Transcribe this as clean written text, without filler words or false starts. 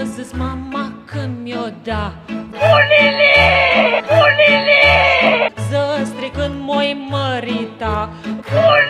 zis mama când mi-o da Bunile! să stric când m-o mărita.